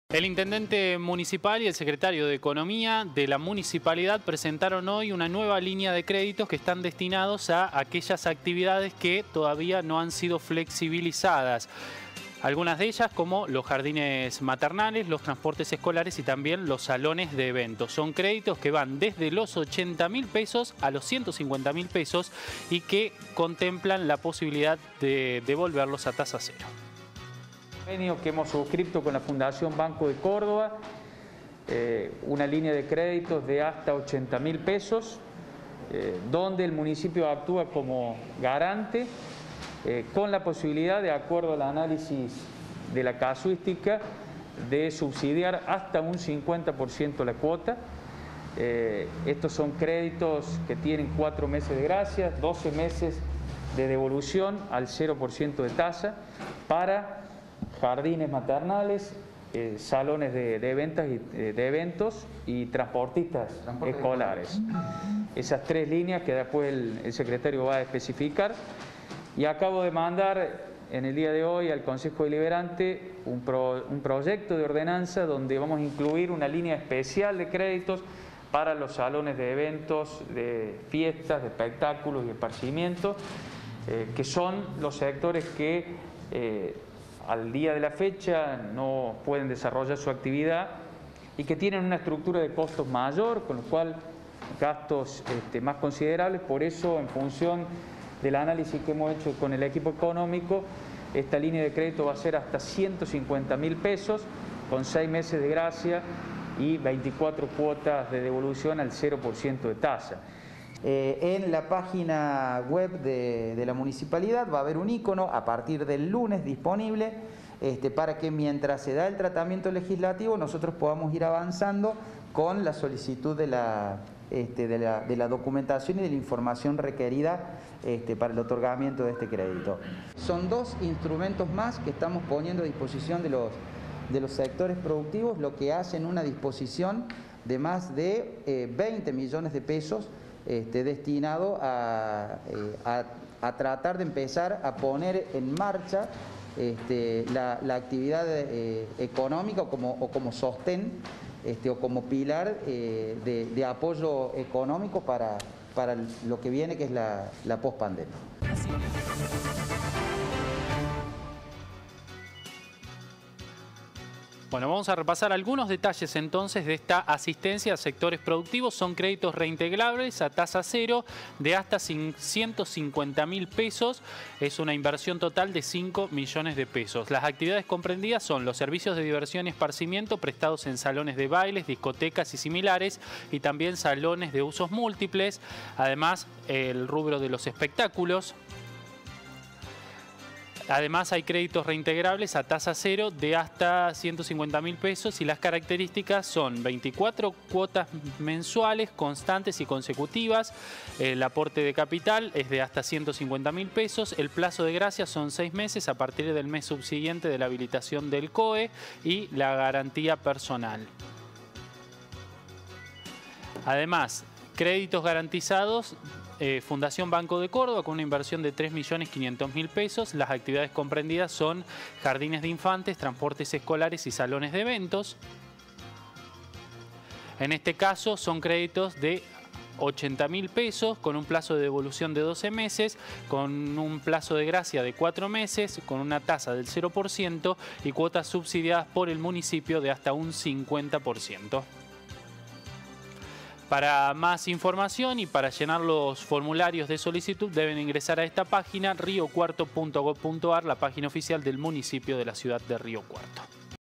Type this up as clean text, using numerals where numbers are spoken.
El intendente municipal y el secretario de Economía de la municipalidad presentaron hoy una nueva línea de créditos que están destinados a aquellas actividades que todavía no han sido flexibilizadas. Algunas de ellas como los jardines maternales, los transportes escolares y también los salones de eventos. Son créditos que van desde los 80.000 pesos a los 150.000 pesos y que contemplan la posibilidad de devolverlos a tasa cero. Que hemos suscrito con la Fundación Banco de Córdoba, una línea de créditos de hasta 80.000 pesos, donde el municipio actúa como garante, con la posibilidad, de acuerdo al análisis de la casuística, de subsidiar hasta un 50% la cuota. Estos son créditos que tienen 4 meses de gracia, 12 meses de devolución al 0% de tasa para jardines maternales, salones de eventos y transportistas escolares. Esas 3 líneas que después el secretario va a especificar. Y acabo de mandar en el día de hoy al Consejo Deliberante un proyecto de ordenanza donde vamos a incluir una línea especial de créditos para los salones de eventos, de fiestas, de espectáculos y esparcimientos, que son los sectores que al día de la fecha no pueden desarrollar su actividad y que tienen una estructura de costos mayor, con lo cual gastos más considerables. Por eso, en función del análisis que hemos hecho con el equipo económico, esta línea de crédito va a ser hasta 150.000 pesos, con 6 meses de gracia y 24 cuotas de devolución al 0% de tasa. En la página web de la municipalidad va a haber un icono a partir del lunes disponible para que mientras se da el tratamiento legislativo nosotros podamos ir avanzando con la solicitud de la documentación y de la información requerida para el otorgamiento de este crédito. Son 2 instrumentos más que estamos poniendo a disposición de los sectores productivos, lo que hacen una disposición de más de 20 millones de pesos destinado a tratar de empezar a poner en marcha la actividad económica o como sostén o como pilar de apoyo económico para lo que viene, que es la pospandemia. Bueno, vamos a repasar algunos detalles entonces de esta asistencia a sectores productivos. Son créditos reintegrables a tasa cero de hasta 150.000 pesos. Es una inversión total de 5 millones de pesos. Las actividades comprendidas son los servicios de diversión y esparcimiento prestados en salones de bailes, discotecas y similares, y también salones de usos múltiples. Además, el rubro de los espectáculos. Además, hay créditos reintegrables a tasa cero de hasta 150.000 pesos y las características son 24 cuotas mensuales, constantes y consecutivas. El aporte de capital es de hasta 150.000 pesos. El plazo de gracia son 6 meses a partir del mes subsiguiente de la habilitación del COE y la garantía personal. Además, créditos garantizados. Fundación Banco de Córdoba con una inversión de 3.500.000 pesos. Las actividades comprendidas son jardines de infantes, transportes escolares y salones de eventos. En este caso son créditos de 80.000 pesos con un plazo de devolución de 12 meses, con un plazo de gracia de 4 meses, con una tasa del 0% y cuotas subsidiadas por el municipio de hasta un 50%. Para más información y para llenar los formularios de solicitud deben ingresar a esta página riocuarto.gov.ar, la página oficial del municipio de la ciudad de Río Cuarto.